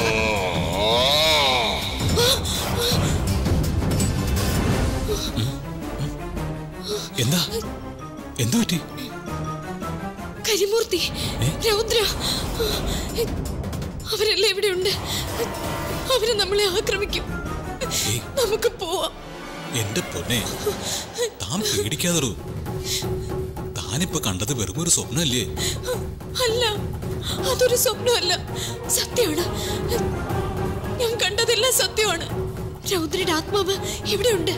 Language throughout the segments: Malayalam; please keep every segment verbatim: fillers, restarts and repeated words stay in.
എന്താ എന്തു പറ്റി? കരിമൂർത്തി, രൗദ്ര, അവരെല്ലാം ഇവിടെയുണ്ട്. അവര് നമ്മളെ ആക്രമിക്കും. നമുക്ക് പോവാം. എന്റെ പൊന്നെ, താൻ പേടിക്കാതെ. താനിപ്പോ കണ്ടത് വെറും ഒരു സ്വപ്നമല്ലേ? അല്ല, അതൊരു സ്വപ്നമല്ല, സത്യമാണ്. ഞാൻ കണ്ടതെല്ലാം സത്യമാണ്. രൗദ്രയുടെ ആത്മാവ് ഇവിടെയുണ്ട്.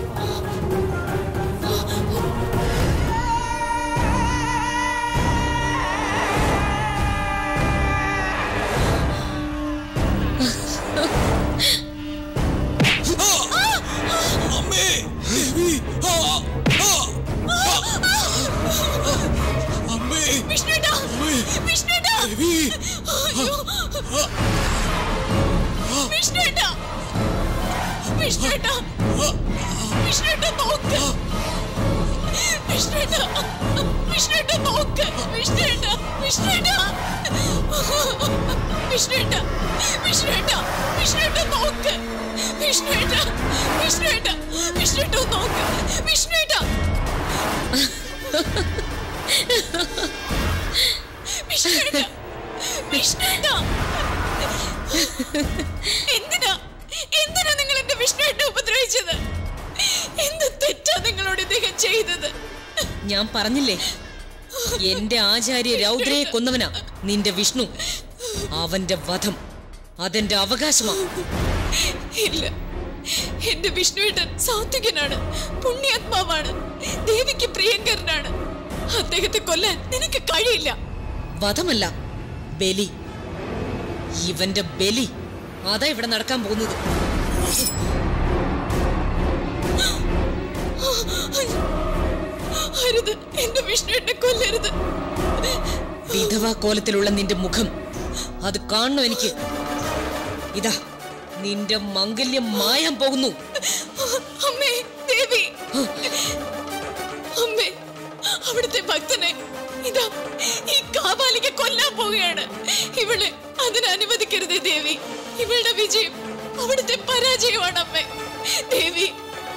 എന്തിനാ എന്തിനാ നിങ്ങൾ എന്റെ വിഷ്ണുവിനെ ഉപദ്രവിച്ചത്? എന്ത് തെറ്റാ നിങ്ങളോട് ഇദ്ദേഹം ചെയ്തത്? ഞാൻ പറഞ്ഞില്ലേ, എന്റെ ആചാര്യ രൗദ്രയെ കൊന്നവനാ നിന്റെ വിഷ്ണു. അവന്റെ വധം അതെന്റെ അവകാശമാണ്. ഇല്ല, എന്റെ വിഷ്ണുവേട്ടൻ സാത്വികനാണ്, പുണ്യാത്മാവാണ്, ദേവിക്ക് പ്രിയങ്കരനാണ്. അദ്ദേഹത്തെ കൊല്ലാൻ നിനക്ക് കഴിയില്ല. വധമല്ല, ബലി. ഇവന്റെ ബലി അതാ ഇവിടെ നടക്കാൻ പോകുന്നത്. അരുത്, എന്റെ വിഷ്ണുവിനെ കൊല്ലരുത്. വിധവാ കോലത്തിലുള്ള നിന്റെ മുഖം അത് കാണണം എനിക്ക്. ഇതാ നിന്റെ മംഗല്യം മായാൻ പോകുന്നു. അമ്മേ, ദേവി, അമ്മേ, അവിടുത്തെ ഭക്തനെ ഇതാ ഈ കാപാലിക കൊല്ലാൻ പോവുകയാണ്. ഇവളെ അതിന് അനുവദിക്കരുത് ദേവി. ഇവളുടെ വിജയം അവിടുത്തെ പരാജയമാണ് അമ്മേ. ദേവി,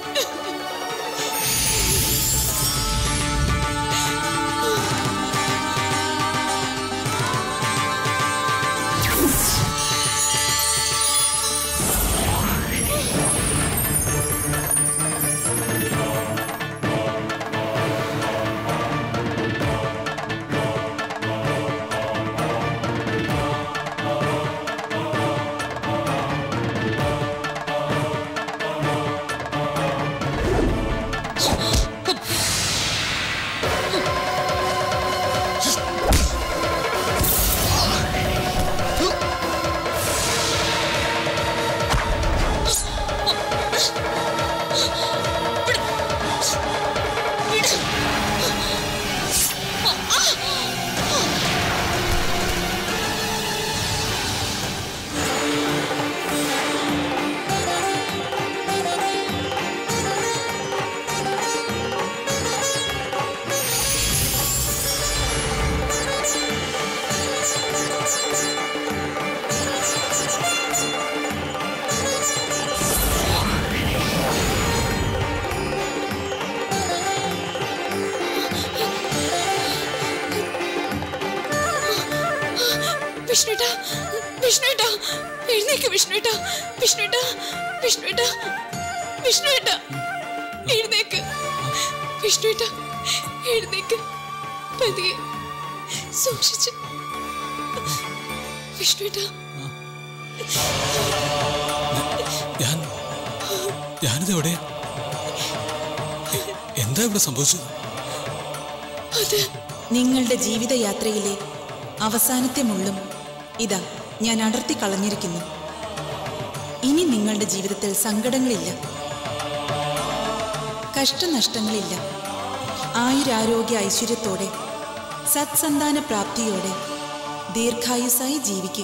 വിഷ്ണുട്ടാ, വിഷ്ണുട്ടാ, എഴുന്നേക്ക് വിഷ്ണുട്ടാ, വിഷ്ണുട്ടാ, വിഷ്ണുട്ടാ, വിഷ്ണുട്ടാ, എഴുന്നേക്ക് വിഷ്ണുട്ടാ, എഴുന്നേക്ക്, പതിയെ സൂക്ഷിച്ച് വിഷ്ണുട്ടാ. ഞാൻ ഞാനിതെവിടെ? എന്താ ഇവിടെ സംഭവിച്ചത്? അത് നിങ്ങളുടെ ജീവിതയാത്രയിലെ അവസാനത്തെ മുള്ളും ഇതാ ഞാൻ അടർത്തി കളഞ്ഞിരിക്കുന്നു. ഇനി നിങ്ങളുടെ ജീവിതത്തിൽ സങ്കടങ്ങളില്ല, കഷ്ടനഷ്ടങ്ങളില്ല. ആയുരാരോഗ്യ ഐശ്വര്യത്തോടെ സത്സന്താന പ്രാപ്തിയോടെ ദീർഘായുസ്സായി ജീവിക്കുക.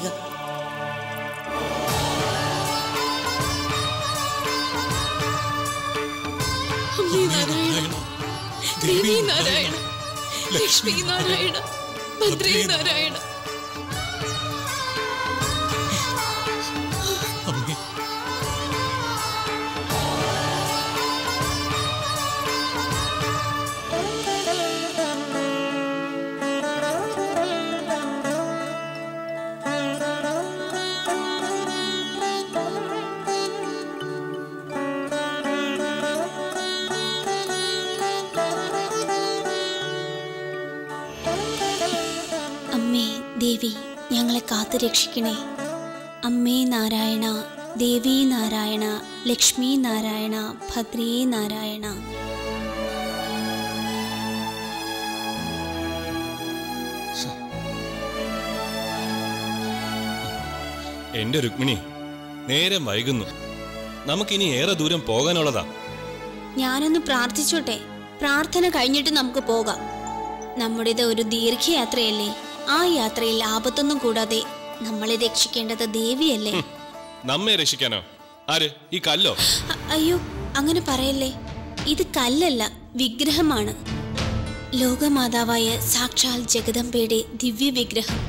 അമ്മേ നാരായണ, ദേവി നാരായണ, ലക്ഷ്മി നാരായണ, ഭദ്രേ നാരായണ. ദേവി ഞങ്ങളെ കാത്തു രക്ഷിക്കണേ. അമ്മേ നാരായണ, ദേവി നാരായണ, ലക്ഷ്മി നാരായണ, ഭദ്രേ നാരായണ. എന്റെ രുക്മിണി, നേരം വൈകുന്നു. നമുക്കിനി ഏറെ ദൂരം പോകാനുള്ളതാ. ഞാനൊന്ന് പ്രാർത്ഥിച്ചോട്ടെ. പ്രാർത്ഥന കഴിഞ്ഞിട്ട് നമുക്ക് പോകാം. നമ്മുടേത് ഒരു ദീർഘയാത്രയല്ലേ. ആ യാത്രയിൽ ആപത്തൊന്നും കൂടാതെ നമ്മളെ രക്ഷിക്കേണ്ടത് ദേവിയല്ലേ. നമ്മെ രക്ഷിക്കാനോ? ആര്? ഈ കല്ലോ? അയ്യോ, അങ്ങനെ പറയല്ലേ. ഇത് കല്ലല്ല, വിഗ്രഹമാണ്. ലോകമാതാവായ സാക്ഷാൽ ജഗദംബയുടെ ദിവ്യ വിഗ്രഹം.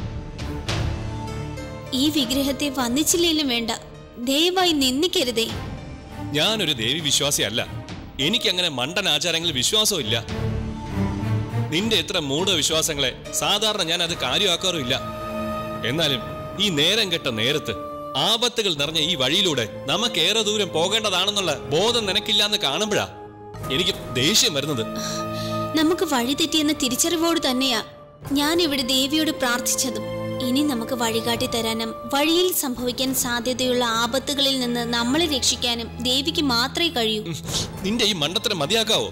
ഈ വിഗ്രഹത്തെ വന്ദിച്ചില്ലേലും വേണ്ട, ദയവായി നിന്ദിക്കരുതേ. ഞാനൊരു ദേവി വിശ്വാസിയല്ല. എനിക്കങ്ങനെ മണ്ടൻ ആചാരങ്ങളിൽ വിശ്വാസവും ഇല്ല. നിന്റെ എത്ര മൂഢവിശ്വാസങ്ങളെ സാധാരണ ഞാൻ അത് കാര്യമാക്കാറുമില്ല. എന്നാലും ഈ നേരം കെട്ട നേരത്ത് ആപത്തുകൾ നിറഞ്ഞ ഈ വഴിയിലൂടെ നമുക്കേറെ ദൂരം പോകേണ്ടതാണെന്നുള്ള ബോധം നിനക്കില്ലാന്ന് കാണുമ്പോഴാ എനിക്ക് ദേഷ്യം വരുന്നത്. നമുക്ക് വഴി തെറ്റിയെന്ന തിരിച്ചറിവോട് തന്നെയാ ഞാൻ ഇവിടെ ദേവിയോട് പ്രാർത്ഥിച്ചതും. ഇനി നമുക്ക് വഴികാട്ടി തരാനും വഴിയിൽ സംഭവിക്കാൻ സാധ്യതയുള്ള ആപത്തുകളിൽ നിന്ന് നമ്മളെ രക്ഷിക്കാനും ദേവിക്ക് മാത്രമേ കഴിയൂ. നിന്റെ ഈ മണ്ടത്തരം മതിയാക്കാവോ?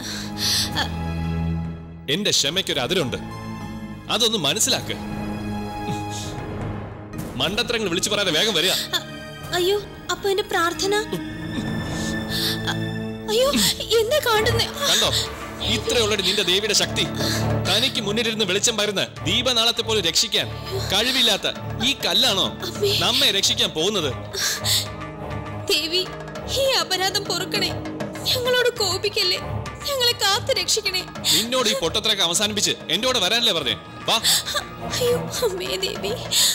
എന്റെ ക്ഷമയ്ക്കൊരു അതിരുണ്ട്. അതൊന്ന് മനസ്സിലാക്ക്. മണ്ടത്തരങ്ങൾ വിളിച്ചു പറയാതെ വേഗം വരിക. അയ്യോ, അപ്പൊ എന്റെ പ്രാർത്ഥന? അയ്യോ, എന്താ കാണുന്നേ? കണ്ടോ, ഇത്രയുള്ളൊരു നിന്റെ ദേവിയുടെ ശക്തി. തനിക്ക് മുന്നിലിരുന്ന് വെളിച്ചം പകരുന്ന ദീപനാളത്തെ പോലെ രക്ഷിക്കാൻ കഴിവില്ലാത്ത ഈ കല്ലാണോ നമ്മെ രക്ഷിക്കാൻ പോകുന്നത്? ദേവി, ഈ അപരാധം പൊറുക്കണേ. ഞങ്ങളോട് കോപിക്കല്ലേ. ഞങ്ങളെ കാത്തു രക്ഷിക്കണേ. നിന്നോട് ഈ പൊട്ടത്തിലൊക്കെ അവസാനിപ്പിച്ച് എന്റെ കൂടെ വരാനല്ലേ പറഞ്ഞേ? വാ. അയ്യോ അമ്മേ ദേവി.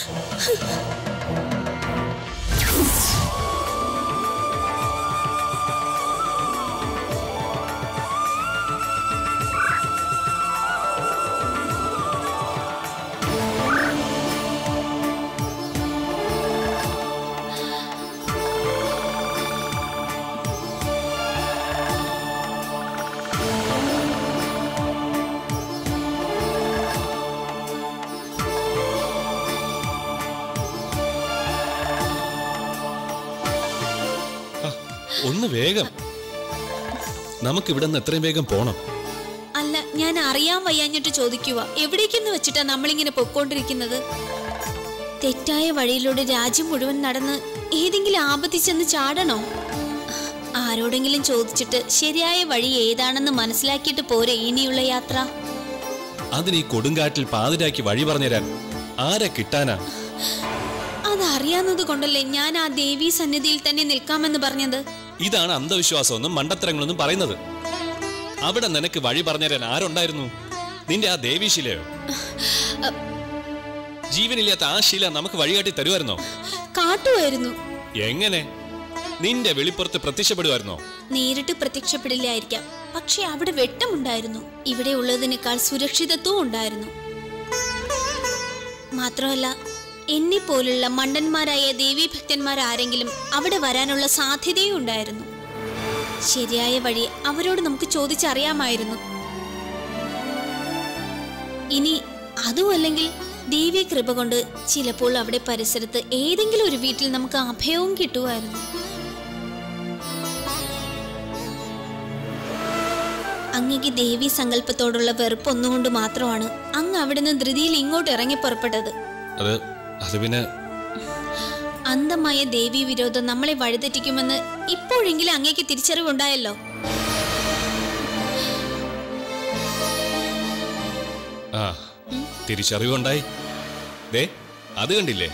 ഒന്ന് വേഗം. നമുക്ക് ഇവിടെ നിന്ന് എത്രയും വേഗം പോണം. അല്ല, ഞാൻ അറിയാൻ വയ്യാഞ്ഞിട്ട് ചോദിക്കുക. എവിടേക്കെന്ന് വെച്ചിട്ടാ നമ്മളിങ്ങനെ പൊക്കോണ്ടിരിക്കുന്നത്? തെറ്റായ വഴിയിലൂടെ രാജ്യം മുഴുവൻ നടന്ന് ഏതെങ്കിലും ആപത്തിൽ ചെന്ന് ചാടണോ? ആരോടെങ്കിലും ചോദിച്ചിട്ട് ശരിയായ വഴി ഏതാണെന്ന് മനസ്സിലാക്കിയിട്ട് പോരെ ഇനിയുള്ള യാത്ര? അതിന് ഈ കൊടുങ്കാറ്റിൽ പാതിരാക്കി വഴി പറഞ്ഞുതരാൻ ആരെ കിട്ടാനാ? അതറിയാവുന്നത് കൊണ്ടല്ലേ ഞാൻ ആ ദേവീ സന്നിധിയിൽ തന്നെ നിൽക്കാമെന്ന് പറഞ്ഞത്. ഇതാണ് അന്ധവിശ്വാസമൊന്നും മണ്ടത്തരങ്ങളൊന്നും പറയുന്നത്. അവിടെ നിനക്ക് വഴി പറഞ്ഞുതരാൻ ആരുണ്ടായിരുന്നു? നിന്റെ ആ ദേവീശിലയോ? ജീവനില്ലാത്ത ആ ശില നമുക്ക് വഴികാട്ടി തരുമായിരുന്നോ? കാട്ടുമായിരുന്നു. എങ്ങനെ? നിന്റെ വെളിപ്പുറത്ത് പ്രത്യക്ഷപ്പെടുമായിരുന്നോ? നേരിട്ട് പ്രത്യക്ഷപ്പെടില്ലായിരിക്കാം, പക്ഷെ അവിടെ വെട്ടമുണ്ടായിരുന്നു. ഇവിടെ ഉള്ളതിനേക്കാൾ സുരക്ഷിതത്വവും ഉണ്ടായിരുന്നു. മാത്രമല്ല, എന്നെ പോലുള്ള മണ്ടന്മാരായ ദേവീഭക്തന്മാരാരെങ്കിലും അവിടെ വരാനുള്ള സാധ്യതയും ഉണ്ടായിരുന്നു. ശരിയായ വഴി അവരോട് നമുക്ക് ചോദിച്ചറിയാമായിരുന്നു. ഇനി അതുമല്ലെങ്കിൽ ദേവീ കൃപ കൊണ്ട് ചിലപ്പോൾ അവിടെ പരിസരത്ത് ഏതെങ്കിലും ഒരു വീട്ടിൽ നമുക്ക് അഭയവും കിട്ടുമായിരുന്നു. അങ്ങക്ക് ദേവീ സങ്കല്പത്തോടുള്ള വെറുപ്പൊന്നുകൊണ്ട് മാത്രമാണ് അങ്ങ് അവിടുന്ന് ധൃതിയിൽ ഇങ്ങോട്ട് ഇറങ്ങി പുറപ്പെട്ടത്. അത് പിന്നെ അന്ധമായ ദേവീ വിരോധം നമ്മളെ വഴിതെറ്റിക്കുമെന്ന് ഇപ്പോഴെങ്കിലും അങ്ങേക്ക് തിരിച്ചറിവുണ്ടായല്ലോ. ആ, തിരിച്ചറിവുണ്ടായി. ദേ, അത് കണ്ടില്ലേ?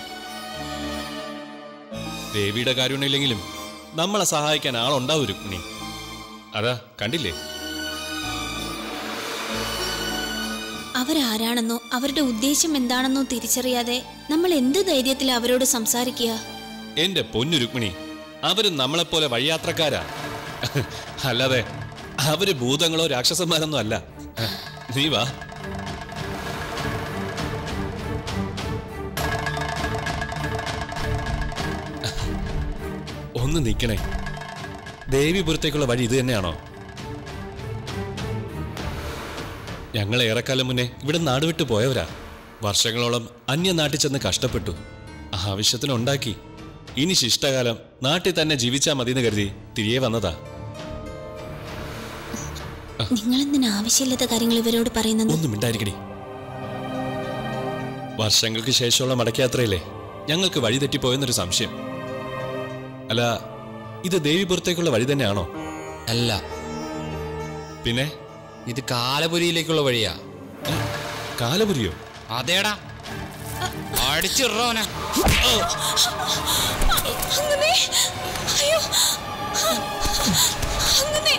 ദേവിയുടെ കാരുണ്യമില്ലെങ്കിലും നമ്മളെ സഹായിക്കാൻ ആളുണ്ടാവും രുക്മിണി. അതാ കണ്ടില്ലേ? അവരാരാണെന്നോ അവരുടെ ഉദ്ദേശം എന്താണെന്നോ തിരിച്ചറിയാതെ നമ്മൾ എന്ത് ധൈര്യത്തിൽ അവരോട് സംസാരിക്കുക? എന്റെ പൊന്നു രുക്മിണി, അവരും നമ്മളെപ്പോലെ വഴിയാത്രക്കാരാ. അല്ലാതെ അവര് ഭൂതങ്ങളോ രാക്ഷസന്മാരൊന്നും അല്ല. നീ വാ. ഒന്ന് നിക്കണേ. ദേവിപുരത്തേക്കുള്ള വഴി ഇത് തന്നെയാണോ? ഞങ്ങൾ ഏറെക്കാലം മുന്നേ ഇവിടെ നാടുവിട്ട് പോയവരാ. വർഷങ്ങളോളം അന്യനാട്ടിൽ ചെന്ന് കഷ്ടപ്പെട്ടു, ആവശ്യത്തിനുണ്ടാക്കി. ഇനി ശിഷ്ടകാലം നാട്ടിൽ തന്നെ ജീവിച്ചാൽ മതിയെന്ന് കരുതി തിരികെ വന്നതാ. നിങ്ങൾ എന്തിനാ ആവശ്യമില്ലാത്ത കാര്യങ്ങൾ ഇവരോട് പറയുന്നത്? ഒന്നും മിണ്ടായിരിക്കണേ. വർഷങ്ങൾക്ക് ശേഷമുള്ള മടക്കയാത്രയില്ലേ ഞങ്ങൾക്ക് വഴി തെറ്റിപ്പോയെന്നൊരു സംശയം. അല്ല, ഇത് ദേവിപുരത്തേക്കുള്ള വഴി തന്നെയാണോ? അല്ല, പിന്നെ ഇത് കാലപുരിയിലേക്കുള്ള വഴിയാ. കാലപുരിയോ? അതേടാ, അടിച്ചിറോനെ. അങ്ങനെ അയ്യോ അങ്ങനെ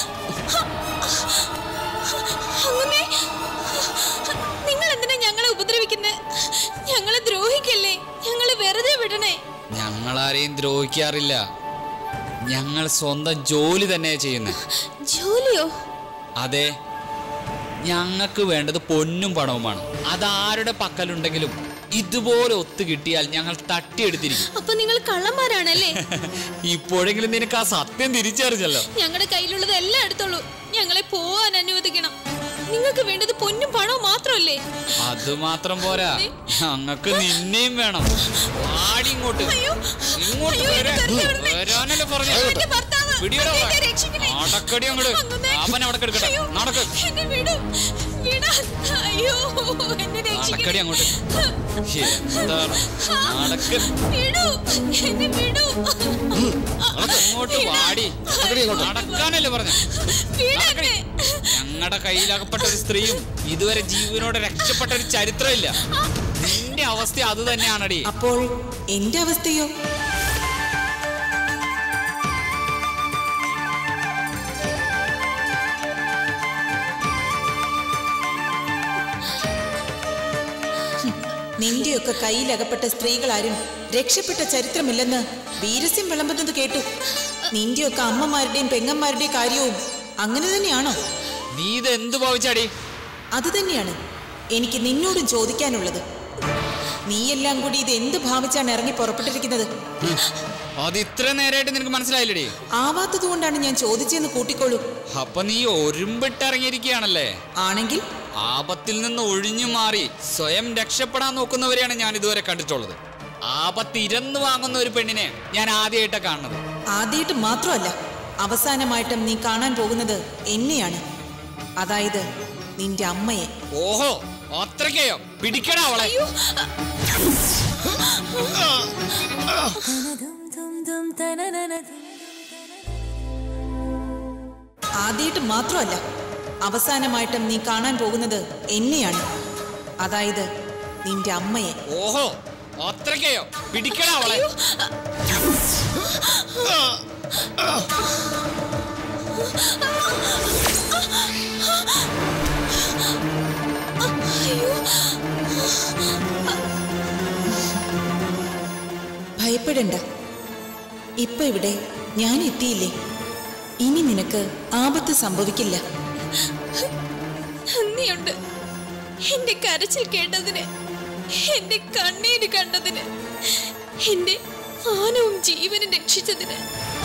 അങ്ങനെ നിങ്ങൾ എന്തിനാ ഞങ്ങളെ ഉപദ്രവിക്കുന്നത്? ഞങ്ങളെ ദ്രോഹിക്കല്ലേ, ഞങ്ങളെ വെറുതെ വിടണേ. ഞങ്ങളാരെയും ദ്രോഹിക്കാറില്ല, ഞങ്ങൾ സ്വന്തം ജോലി തന്നെയാ ചെയ്യുന്നത്. ജോലിയോ? അതെ, ഞങ്ങൾക്ക് വേണ്ടത് പൊന്നും പണവുമാണ്. അതാരുടെ പക്കലുണ്ടെങ്കിലും ഇതുപോലെ ഒത്തു കിട്ടിയാൽ ഞങ്ങൾ തട്ടിയെടുത്തിരിക്കും. അപ്പൊ നിങ്ങൾ കള്ളന്മാരാണല്ലേ? ഇപ്പോഴെങ്കിലും നിനക്ക് ആ സത്യം തിരിച്ചറിഞ്ഞല്ലോ. ഞങ്ങളുടെ കയ്യിലുള്ളത് എല്ലാം എടുത്തോളൂ, ഞങ്ങളെ പോവാൻ അനുവദിക്കണം. നിങ്ങൾക്ക് വേണ്ടത് പൊന്നും പണവും മാത്രമല്ലേ? അത് മാത്രം പോരാ, ഞങ്ങൾക്ക് നിന്നെയും വേണം. ആടി ഇങ്ങോട്ട് ഇങ്ങോട്ട് വരാനല്ലേ പറഞ്ഞു. നടക്കടി അങ്ങോട്ട്. അവൻ അവിടെ കിടക്കട്ടെ. നടക്ക്. നടക്കടി അങ്ങോട്ട്. എന്താണ് നടക്ക്. അങ്ങോട്ട് വാടി. നടക്കാനല്ലേ പറഞ്ഞ. ഞങ്ങളുടെ കയ്യിലകപ്പെട്ട ഒരു സ്ത്രീയും ഇതുവരെ ജീവനോടെ രക്ഷപ്പെട്ട ഒരു ചരിത്രമില്ല. നിന്റെ അവസ്ഥ അത് തന്നെയാണടി. അപ്പോൾ എന്റെ അവസ്ഥയോ? നിന്റെയൊക്കെ കയ്യിലകപ്പെട്ട സ്ത്രീകളാരും രക്ഷപ്പെട്ട ചരിത്രമില്ലെന്ന് വീരസ്യം വിളമ്പുന്നത് കേട്ടു. നിന്റെയൊക്കെ അമ്മമാരുടെയും പെങ്ങന്മാരുടെയും കാര്യവും അങ്ങനെ തന്നെയാണോ? നീ ഇത് എന്ത് ഭാവിച്ചാടി? അത് തന്നെയാണ് എനിക്ക് നിന്നോടും ചോദിക്കാനുള്ളത്. നീയെല്ലാം കൂടി ഇത് എന്ത് ഭാവിച്ചാണ് ഇറങ്ങി പുറപ്പെട്ടിരിക്കുന്നത്? അത് ഇത്ര നേരമായിട്ട് നിനക്ക് മനസ്സിലായില്ലടി? ആവാത്തത് കൊണ്ടാണ് ഞാൻ ചോദിച്ചെന്ന് കൂട്ടിക്കോളൂ. അപ്പൊ നീ ഒരുമ്പിട്ടിറങ്ങിയിരിക്കുകയാണല്ലേ? ആണെങ്കിൽ ആപത്തിൽ നിന്ന് ഒഴിഞ്ഞു മാറി സ്വയം രക്ഷപ്പെടാൻ നോക്കുന്നവരെയാണ് ഞാൻ ഇതുവരെ കണ്ടിട്ടുള്ളത്. ആപത്ത് ഇരന്നു വാങ്ങുന്ന ഒരു പെണ്ണിനെ ഞാൻ ആദ്യമായിട്ടാണ് കാണുന്നത്. ആദ്യമായിട്ട് മാത്രമല്ല, അവസാനമായിട്ടും നീ കാണാൻ പോകുന്നത് എന്നെയാണ്, അതായത് നിന്റെ അമ്മയെ. ഓഹോ, അത്രയ്ക്കയോ? പിടിക്കടാ അവളെ. ആദ്യമായിട്ട് മാത്രമല്ല, അവസാനമായിട്ടും നീ കാണാൻ പോകുന്നത് എന്നെയാണ്, അതായത് നിന്റെ അമ്മയെ. ഓഹോ, അത്രയ്ക്കയോ? പിടിക്കടാ അവളെ. ഭയപ്പെടണ്ട, ഇപ്പൊ ഇവിടെ ഞാൻ എത്തിയില്ലേ, ഇനി നിനക്ക് ആപത്ത് സംഭവിക്കില്ല. നന്ദിയുണ്ട് എന്റെ കരച്ചിൽ കേട്ടതിന്, എന്റെ കണ്ണീര് കണ്ടതിന്, എന്റെ മാനവും ജീവനും രക്ഷിച്ചതിന്.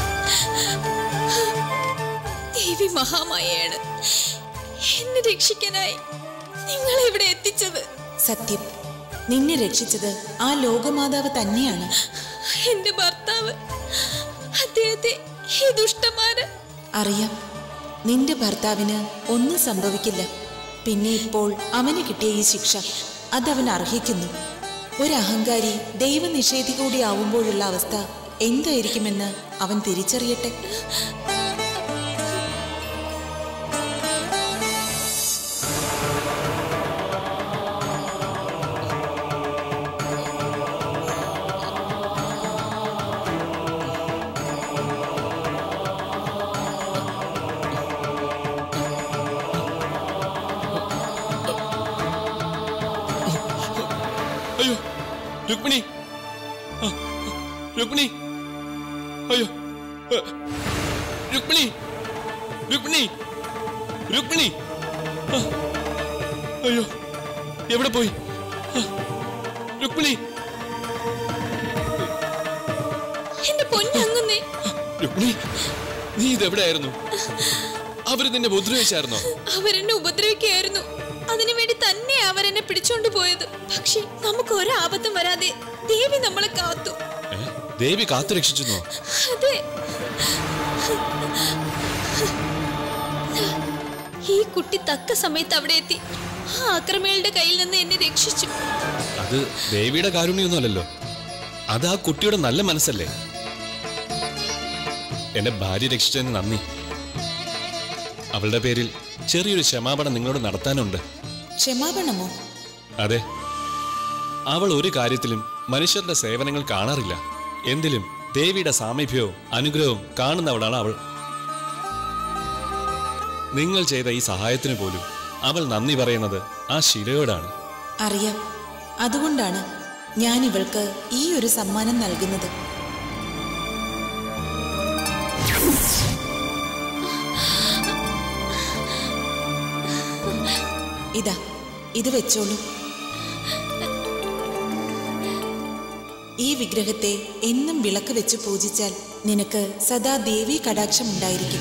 ദേവി മഹാമായയാണ് എന്നെ രക്ഷിക്കാനായി നിങ്ങളെ ഇവിടെ എത്തിച്ചത്. സത്യം, നിന്നെ രക്ഷിച്ചത് ആ ലോകമാതാവ് തന്നെയാണ്. എന്റെ ഭർത്താവ്, അദ്ദേഹത്തെ ഈ ദുഷ്ടന്മാര്. അറിയാം, നിന്റെ ഭർത്താവിന് ഒന്നും സംഭവിക്കില്ല. പിന്നെ ഇപ്പോൾ അവന് കിട്ടിയ ഈ ശിക്ഷ അതവൻ അർഹിക്കുന്നു. ഒരു അഹങ്കാരി ദൈവനിഷേധി കൂടി ആവുമ്പോഴുള്ള അവസ്ഥ എന്തായിരിക്കുമെന്ന് അവൻ തിരിച്ചറിയട്ടെ. അയ്യോ രുക്മിണി, രുക്മിണി, അയ്യോ രുക്മിണി, രുക്മിണി, രുക്മിണി, അയ്യോ എവിടെ പോയി രുക്മിണി? എന്റെ പൊന്നങ്ങുന്നേ. രുക്മിണി, നീ ഇതെവിടെയായിരുന്നു? അവര് നിന്നെ ഉപദ്രവിച്ചായിരുന്നോ? അവരെന്നെ ഉപദ്രവിക്കുകയായിരുന്നു. അതിനു വേണ്ടി തന്നെ അവരെന്നെ പിടിച്ചോണ്ട് പോയത്. പക്ഷെ നമുക്ക് ഒരാപത്തും വരാതെ ദേവി നമ്മളെ കാത്തു. ദേവി കാത്തു രക്ഷിച്ചു? അതെ, ഈ കുട്ടി തക്ക സമയത്ത് അവിടെ എത്തി ആ ആക്രമികളുടെ കയ്യിൽ നിന്ന് എന്നെ രക്ഷിച്ചു. അത് ദേവിയുടെ കാരുണ്യൊന്നുമല്ലല്ലോ, അത് ആ കുട്ടിയുടെ നല്ല മനസ്സല്ലേ. എന്റെ ഭാര്യ രക്ഷിച്ചതിന് നന്ദി. അവളുടെ പേരിൽ ചെറിയൊരു ക്ഷമാപണം നിങ്ങളോട് നടത്താനുണ്ട്. ക്ഷമാപണമോ? അതെ, അവൾ ഒരു കാര്യത്തിലും മനുഷ്യരുടെ സേവനങ്ങൾ കാണാറില്ല. എന്തിലും ദേവിയുടെ സാമീപ്യവും അനുഗ്രഹവും കാണുന്നവളാണ് അവൾ. നിങ്ങൾ ചെയ്ത ഈ സഹായത്തിന് പോലും അവൾ നന്ദി പറയുന്നത് ആ ശിലയോടാണ്. അറിയാം, അതുകൊണ്ടാണ് ഞാൻ ഇവൾക്ക് ഈ ഒരു സമ്മാനം നൽകുന്നത്. ഇതാ, ഇത് വെച്ചോളൂ. ഈ വിഗ്രഹത്തെ എന്നും വിളക്ക് വെച്ച് പൂജിച്ചാൽ നിനക്ക് സദാ ദേവി കടാക്ഷം ഉണ്ടായിരിക്കും.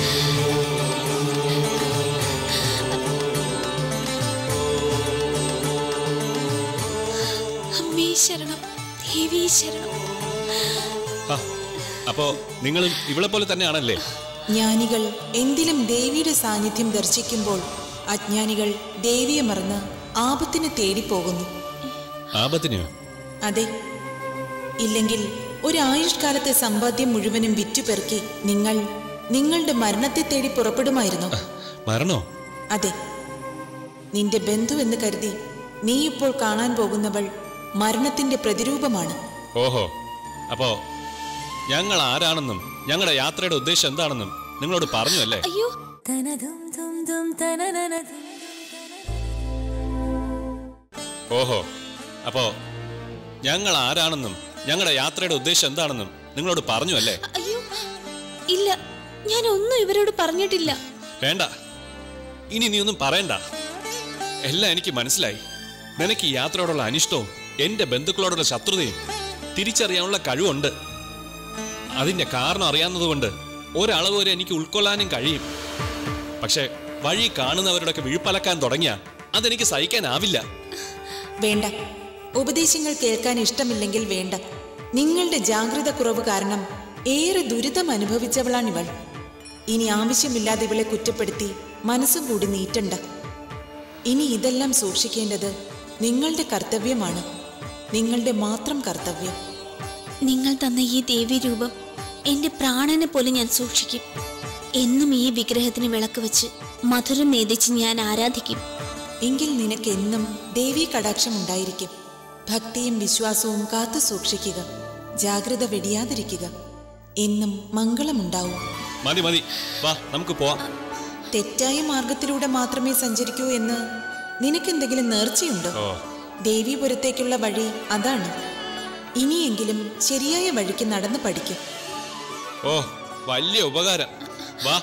അമ്മേ ശരണം, ദേവി ശരണം. അപ്പോ നിങ്ങളും ഇവളെ പോലെ തന്നെയാണല്ലേ? ജ്ഞാനികൾ എന്തിലും ദേവിയുടെ സാന്നിധ്യം ദർശിക്കുമ്പോൾ അജ്ഞാനികൾ ദേവിയെ മറന്ന് ആപത്തിന് തേടിപ്പോകുന്നു. ആപത്തിനെയോ? അതെ, ഇല്ലെങ്കിൽ ഒരായുഷ്കാലത്തെ സമ്പാദ്യം മുഴുവനും വിറ്റുപെറുക്കി നിങ്ങൾ നിങ്ങളുടെ മരണത്തെ തേടി പുറപ്പെടുമായിരുന്നു. മരണോ? അതെ, നിന്റെ ബന്ധു എന്ന് കരുതി നീ ഇപ്പോൾ കാണാൻ പോകുന്നവൾ മരണത്തിന്റെ പ്രതിരൂപമാണ്. ഓഹോ, അപ്പോ ഞങ്ങൾ ആരാണെന്നും ഞങ്ങളുടെ യാത്രയുടെ ഉദ്ദേശം എന്താണെന്നും നിങ്ങളോട് പറഞ്ഞു അല്ലേ? അയ്യോ, ഓഹോ, അപ്പോ ഞങ്ങൾ ആരാണെന്നും ഞങ്ങളുടെ യാത്രയുടെ ഉദ്ദേശം എന്താണെന്നും നിങ്ങളോട് പറഞ്ഞു അല്ലേ? അയ്യോ ഇല്ല, ഞാൻ ഒന്നും ഇവരോട് പറഞ്ഞിട്ടില്ല. വേണ്ട, ഇനി നീ ഒന്നും പറയണ്ട. എല്ലാം എനിക്ക് മനസ്സിലായി. നിനക്ക് ഈ യാത്രയോടുള്ള അനിഷ്ടവും എന്റെ ബന്ധുക്കളോടുള്ള ശത്രുതയും തിരിച്ചറിയാനുള്ള കഴിവുണ്ട്. അതിന്റെ കാരണം അറിയാവുന്നതുകൊണ്ട് ഒരളവ് വരെ എനിക്ക് ഉൾക്കൊള്ളാനും കഴിയും. പക്ഷെ വഴി കാണുന്നവരോടൊക്കെ വിഴുപ്പലക്കാൻ തുടങ്ങിയാ അതെനിക്ക് സഹിക്കാനാവില്ല. വേണ്ട, ഉപദേശങ്ങൾ കേൾക്കാൻ ഇഷ്ടമില്ലെങ്കിൽ വേണ്ട. നിങ്ങളുടെ ജാഗ്രത കുറവ് കാരണം ഏറെ ദുരിതം അനുഭവിച്ചവളാണിവൾ. ഇനി ആവശ്യമില്ലാതെ ഇവളെ കുറ്റപ്പെടുത്തി മനസ്സും കൂടി നീറ്റണ്ട. ഇനി ഇതെല്ലാം സൂക്ഷിക്കേണ്ടത് നിങ്ങളുടെ കർത്തവ്യമാണ്, നിങ്ങളുടെ മാത്രം കർത്തവ്യം. നിങ്ങൾ തന്ന ഈ ദേവി രൂപം എന്റെ പ്രാണനെ പോലും ഞാൻ സൂക്ഷിക്കും. എന്നും ഈ വിഗ്രഹത്തിന് വിളക്ക് വെച്ച് മധുരം നേദിച്ച് ഞാൻ ആരാധിക്കും. എങ്കിൽ നിനക്ക് എന്നും ദേവീ കടാക്ഷം ഉണ്ടായിരിക്കും. ഭക്തിയും വിശ്വാസവും കാത്തു സൂക്ഷിക്കുക. ജാഗ്രത വെടിയാതിരിക്കുക. എന്നും മംഗളമുണ്ടാവും. മതി മതി, വാ നമുക്ക് പോവാം. തെറ്റായ മാർഗത്തിലൂടെ മാത്രമേ സഞ്ചരിക്കൂ എന്ന് നിനക്കെന്തെങ്കിലും നേർച്ചയുണ്ടോ? ദേവീപുരത്തേക്കുള്ള വഴി അതാണ്. ഇനിയെങ്കിലും ശരിയായ വഴിക്ക് നടന്നു പഠിക്കും. ഓ, വലിയ ഉപകാരം. വാ.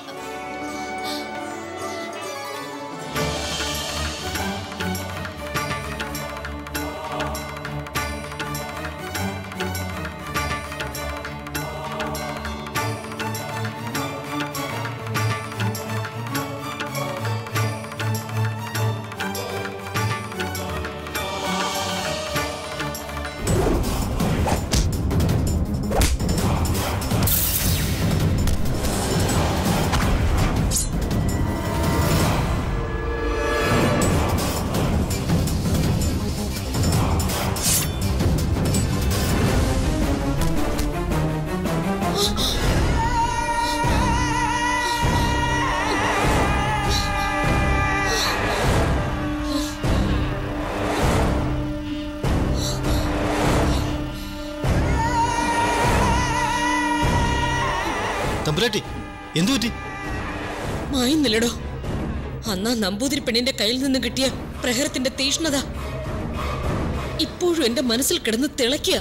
തമ്പുരാട്ടി, എന്തു പറ്റി? മായുന്നില്ലടോ. അന്നാ നമ്പൂതിരി പെണ്ണിന്റെ കയ്യിൽ നിന്ന് കിട്ടിയ പ്രഹരത്തിന്റെ തീഷ്ണത ഇപ്പോഴും എന്റെ മനസ്സിൽ കിടന്ന് തിളയ്ക്കുക.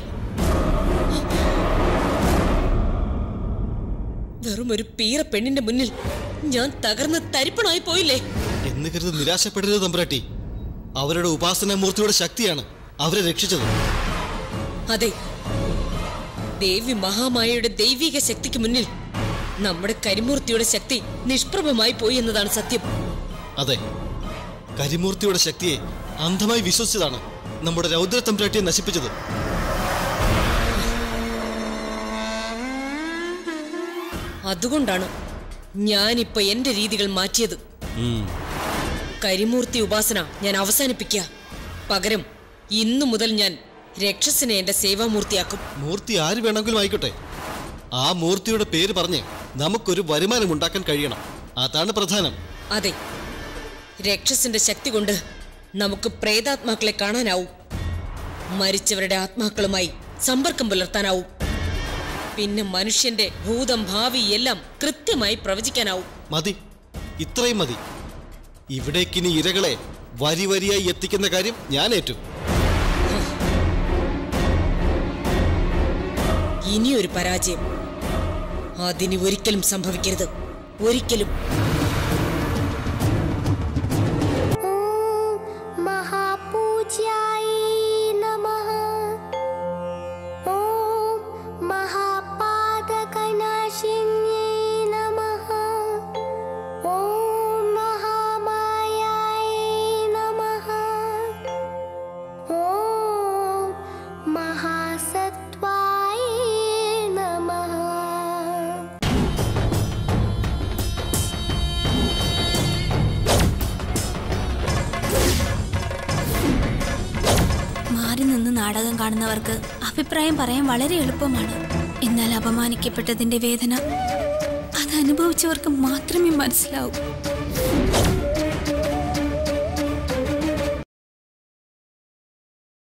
വെറും ഒരു പീറ പെണ്ണിന്റെ മുന്നിൽ ഞാൻ തകർന്ന് തരിപ്പണായി പോയില്ലേ എന്ന് കരുതി നിരാശപ്പെടരുത് തമ്പുരാട്ടി. അവരുടെ ഉപാസനാമൂർത്തിയുടെ ശക്തിയാണ് അവരെ രക്ഷിച്ചത്. അതെ, ദേവി മഹാമായയുടെ ദൈവിക ശക്തിക്ക് മുന്നിൽ നമ്മുടെ കരിമൂർത്തിയുടെ ശക്തി നിഷ്പ്രഭമായി പോയി എന്നതാണ് സത്യം. അതെ, കരിമൂർത്തിയുടെ ശക്തിയെ അന്ധമായി വിശ്വസിച്ചതാണ് നമ്മുടെ രൗദ്ര തമ്പുരാട്ടിയെ നശിപ്പിച്ചത്. അതുകൊണ്ടാണ് ഞാനിപ്പോ എന്റെ രീതികൾ മാറ്റിയത്. കരിമൂർത്തി ഉപാസന ഞാൻ അവസാനിപ്പിക്കുക. പകരം ഇന്നു മുതൽ ഞാൻ രക്ഷസിനെ എന്റെ സേവാമൂർത്തിയാക്കും. മൂർത്തി ആര് വേണമെങ്കിലും ആയിക്കോട്ടെ, ആ മൂർത്തിയുടെ പേര് പറഞ്ഞ് നമുക്കൊരു വരുമാനം ഉണ്ടാക്കാൻ കഴിയണം. അതാണ് പ്രധാനം. അതെ, രക്ഷസിന്റെ ശക്തി കൊണ്ട് നമുക്ക് പ്രേതാത്മാക്കളെ കാണാനാവും, മരിച്ചവരുടെ ആത്മാക്കളുമായി സമ്പർക്കം പുലർത്താനാവും, പിന്നെ മനുഷ്യന്റെ ഭൂതം ഭാവി എല്ലാം കൃത്യമായി പ്രവചിക്കാനാവും. മതി, ഇത്രയും മതി. ഇവിടേക്കിനി ഇരകളെ വരി വരിയായി എത്തിക്കുന്ന കാര്യം ഞാൻ ഏറ്റു. ഇനിയൊരു പരാജയം അതിന് ഒരിക്കലും സംഭവിക്കരുത്, ഒരിക്കലും. നാടകം കാണുന്നവർക്ക് അഭിപ്രായം പറയാൻ വളരെ എളുപ്പമാണ്. എന്നാൽ അപമാനിക്കപ്പെട്ടതിന്റെ വേദന അത് അനുഭവിച്ചവർക്ക് മാത്രമേ മനസ്സിലാവൂ.